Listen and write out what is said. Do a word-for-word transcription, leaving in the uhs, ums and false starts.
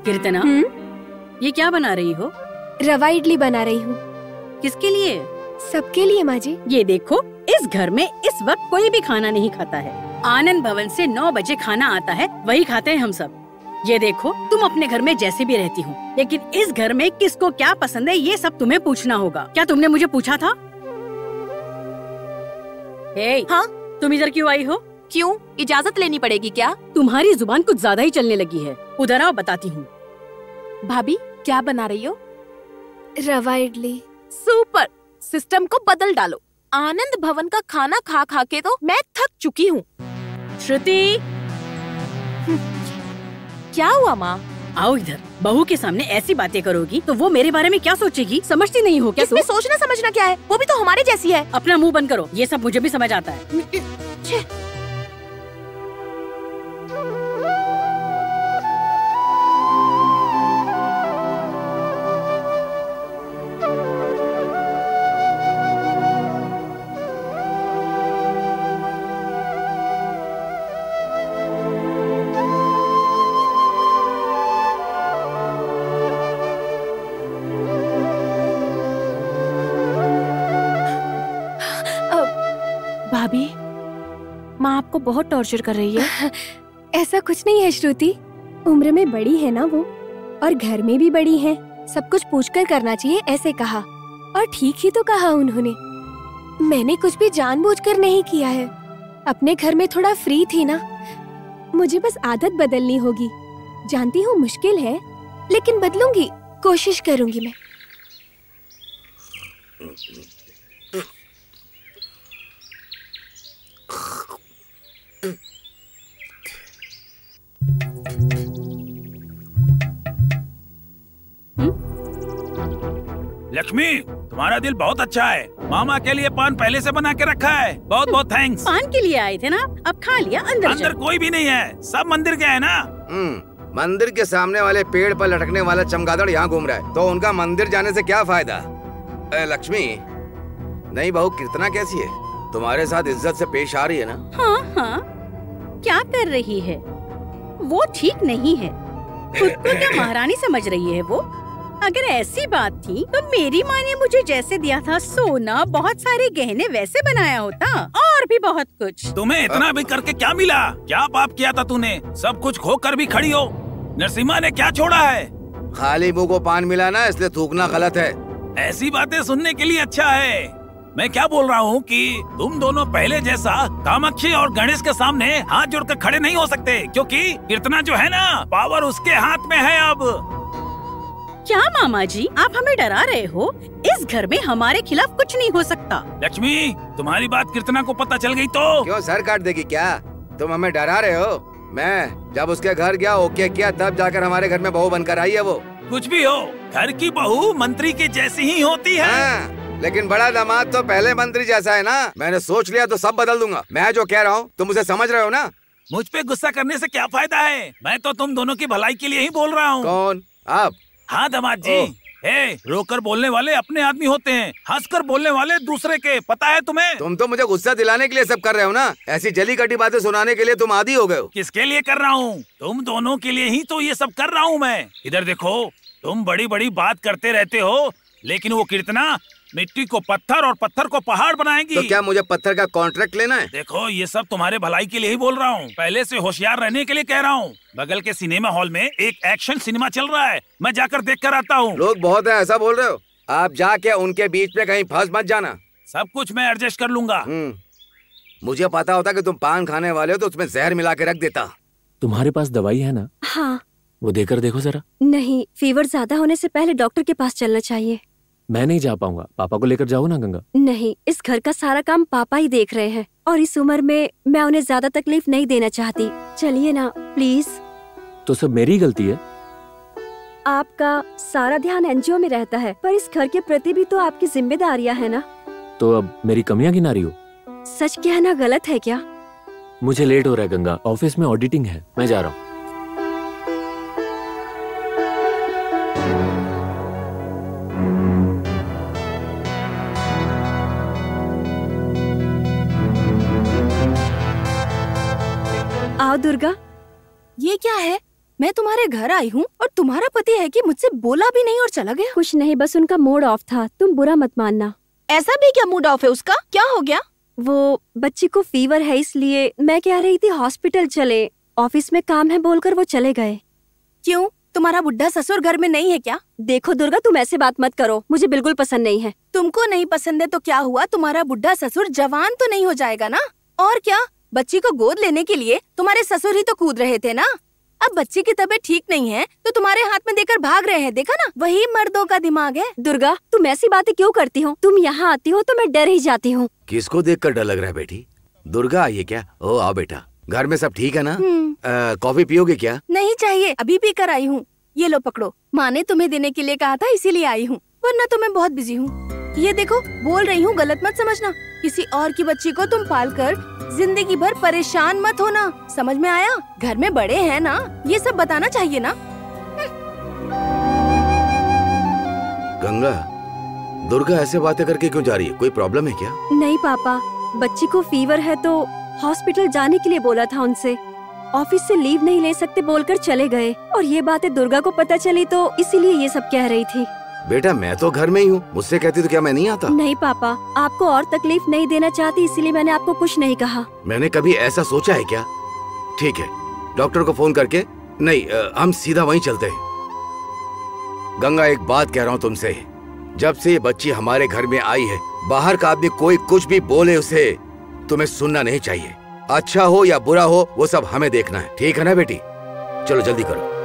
कीर्तना, ये क्या बना रही हो? रवा इडली बना रही हूँ। किसके लिए? सबके लिए माँ जी। ये देखो, इस घर में इस वक्त कोई भी खाना नहीं खाता है। आनंद भवन से नौ बजे खाना आता है, वही खाते हैं हम सब। ये देखो, तुम अपने घर में जैसे भी रहती हो, लेकिन इस घर में किसको क्या पसंद है ये सब तुम्हें पूछना होगा। क्या तुमने मुझे पूछा था? हे, हाँ? तुम इधर क्यों आई हो? क्यों? इजाजत लेनी पड़ेगी क्या? तुम्हारी जुबान कुछ ज्यादा ही चलने लगी है। उधर आओ, बताती हूँ। भाभी, क्या बना रही हो? रवा इडली। सुपर, सिस्टम को बदल डालो। आनंद भवन का खाना खा खा के तो मैं थक चुकी हूँ। श्रुति, क्या हुआ माँ? आओ इधर। बहू के सामने ऐसी बातें करोगी तो वो मेरे बारे में क्या सोचेगी? समझती नहीं हो क्या तुम? इसमें सोचना समझना क्या है? वो भी तो हमारे जैसी है। अपना मुंह बंद करो, ये सब मुझे भी समझ आता है। भाभी, माँ आपको बहुत टॉर्चर कर रही है। ऐसा कुछ नहीं है श्रुति, उम्र में बड़ी है ना वो, और घर में भी बड़ी है। सब कुछ पूछकर करना चाहिए, ऐसे कहा। और ठीक ही तो कहा उन्होंने। मैंने कुछ भी जानबूझकर नहीं किया है। अपने घर में थोड़ा फ्री थी ना, मुझे बस आदत बदलनी होगी। जानती हूँ मुश्किल है, लेकिन बदलूंगी, कोशिश करूंगी मैं। लक्ष्मी, तुम्हारा दिल बहुत अच्छा है। मामा के लिए पान पहले से बना के रखा है। बहुत बहुत थैंक्स। पान के लिए आए थे ना, अब खा लिया। अंदर अंदर कोई भी नहीं है, सब मंदिर के है ना। हम्म, मंदिर के सामने वाले पेड़ पर लटकने वाला चमगादड़ यहाँ घूम रहा है, तो उनका मंदिर जाने से क्या फायदा? ए, लक्ष्मी, नहीं बहू कीर्तना कैसी है? तुम्हारे साथ इज्जत से पेश आ रही है ना? हाँ हाँ, क्या कर रही है वो? ठीक नहीं है। खुद को क्या महारानी समझ रही है वो? अगर ऐसी बात थी तो मेरी माँ ने मुझे जैसे दिया था सोना, बहुत सारे गहने, वैसे बनाया होता, और भी बहुत कुछ। तुम्हें इतना भी करके क्या मिला? क्या पाप किया था तूने? सब कुछ खोकर भी खड़ी हो। नरसिम्हा ने क्या छोड़ा है? खाली मुंह को पान मिला ना, इसलिए थूकना गलत है। ऐसी बातें सुनने के लिए अच्छा है। मैं क्या बोल रहा हूँ कि तुम दोनों पहले जैसा कामाक्षी और गणेश के सामने हाथ जोड़कर खड़े नहीं हो सकते, क्योंकि कीर्तना जो है ना, पावर उसके हाथ में है अब। क्या मामा जी, आप हमें डरा रहे हो? इस घर में हमारे खिलाफ कुछ नहीं हो सकता। लक्ष्मी, तुम्हारी बात कीर्तना को पता चल गई तो क्यों सर काट देगी क्या? तुम हमें डरा रहे हो? मैं जब उसके घर गया, ओके किया, तब जाकर हमारे घर में बहू बनकर आई है वो। कुछ भी हो, घर की बहू मंत्री के जैसी ही होती है। हाँ, लेकिन बड़ा दामाद तो पहले मंत्री जैसा है ना। मैंने सोच लिया तो सब बदल दूंगा। मैं जो कह रहा हूँ तुम उसे समझ रहे हो ना? मुझ पे गुस्सा करने से क्या फायदा है? मैं तो तुम दोनों की भलाई के लिए ही बोल रहा हूँ। कौन? आप? हाँ दामाद जी। ए, रोकर बोलने वाले अपने आदमी होते हैं, हंसकर बोलने वाले दूसरे के। पता है तुम्हें? तुम तो मुझे गुस्सा दिलाने के लिए सब कर रहे हो ना। ऐसी जली कटी बातें सुनाने के लिए तुम आदी हो गए हो। किसके लिए कर रहा हूँ? तुम दोनों के लिए ही तो ये सब कर रहा हूँ मैं। इधर देखो, तुम बड़ी बड़ी बात करते रहते हो, लेकिन वो कीर्तना मिट्टी को पत्थर और पत्थर को पहाड़ बनाएगी। तो क्या मुझे पत्थर का कॉन्ट्रैक्ट लेना है? देखो, ये सब तुम्हारे भलाई के लिए ही बोल रहा हूँ। पहले से होशियार रहने के लिए कह रहा हूँ। बगल के सिनेमा हॉल में एक एक्शन सिनेमा चल रहा है, मैं जाकर देख कर आता हूँ। लोग बहुत है, ऐसा बोल रहे हो? आप जाके उनके बीच में कहीं फंस मत जाना। सब कुछ मैं एडजस्ट कर लूंगा। मुझे पता होता कि तुम पान खाने वाले हो तो उसमें जहर मिला के रख देता। तुम्हारे पास दवाई है ना? हाँ। वो देकर देखो जरा। नहीं, फीवर ज्यादा होने से पहले डॉक्टर के पास चलना चाहिए। मैं नहीं जा पाऊंगा, पापा को लेकर जाओ ना गंगा। नहीं, इस घर का सारा काम पापा ही देख रहे हैं, और इस उम्र में मैं उन्हें ज्यादा तकलीफ नहीं देना चाहती। चलिए ना प्लीज। तो सब मेरी गलती है? आपका सारा ध्यान एनजीओ में रहता है, पर इस घर के प्रति भी तो आपकी जिम्मेदारियां है ना। तो अब मेरी कमियां गिना रही हो? सच कहना गलत है क्या? मुझे लेट हो रहा है गंगा, ऑफिस में ऑडिटिंग है, मैं जा रहा हूँ। आओ दुर्गा। ये क्या है? मैं तुम्हारे घर आई हूँ और तुम्हारा पति है कि मुझसे बोला भी नहीं और चला गया। कुछ नहीं, बस उनका मूड ऑफ था, तुम बुरा मत मानना। ऐसा भी क्या मूड ऑफ है उसका? क्या हो गया? वो बच्ची को फीवर है, इसलिए मैं कह रही थी हॉस्पिटल चले, ऑफिस में काम है बोलकर वो चले गए। क्यों, तुम्हारा बुढ़ा ससुर घर में नहीं है क्या? देखो दुर्गा, तुम ऐसे बात मत करो, मुझे बिल्कुल पसंद नहीं है। तुमको नहीं पसंद है तो क्या हुआ, तुम्हारा बुढ़ा ससुर जवान तो नहीं हो जाएगा ना? और क्या, बच्ची को गोद लेने के लिए तुम्हारे ससुर ही तो कूद रहे थे ना। अब बच्ची की तबीयत ठीक नहीं है तो तुम्हारे हाथ में देकर भाग रहे हैं, देखा ना? वही मर्दों का दिमाग है। दुर्गा, तुम ऐसी बातें क्यों करती हो? तुम यहाँ आती हो तो मैं डर ही जाती हूँ। किसको देखकर डर लग रहा है बेटी? दुर्गा आई है क्या? ओ आओ बेटा, घर में सब ठीक है ना? कॉफी पियोगे क्या? नहीं चाहिए, अभी पी कर आई हूँ। ये लो पकड़ो, माँ ने तुम्हें देने के लिए कहा था इसीलिए आई हूँ, वरना तो मैं बहुत बिजी हूँ। ये देखो, बोल रही हूँ, गलत मत समझना। किसी और की बच्ची को तुम पाल कर जिंदगी भर परेशान मत होना, समझ में आया? घर में बड़े हैं ना, ये सब बताना चाहिए ना। गंगा, दुर्गा ऐसे बातें करके क्यों जा रही है? कोई प्रॉब्लम है क्या? नहीं पापा, बच्ची को फीवर है तो हॉस्पिटल जाने के लिए बोला था उनसे, ऑफिस से लीव नहीं ले सकते बोलकर चले गए, और ये बातें दुर्गा को पता चली तो इसीलिए ये सब कह रही थी। बेटा मैं तो घर में ही हूँ, मुझसे कहती तो क्या मैं नहीं आता? नहीं पापा, आपको और तकलीफ नहीं देना चाहती इसीलिए मैंने आपको कुछ नहीं कहा। मैंने कभी ऐसा सोचा है क्या? ठीक है, डॉक्टर को फोन करके, नहीं आ, हम सीधा वहीं चलते हैं। गंगा एक बात कह रहा हूँ तुमसे, जब से ये बच्ची हमारे घर में आई है, बाहर का आदमी कोई कुछ भी बोले उसे तुम्हें सुनना नहीं चाहिए। अच्छा हो या बुरा हो वो सब हमें देखना है, ठीक है ना बेटी? चलो जल्दी करो।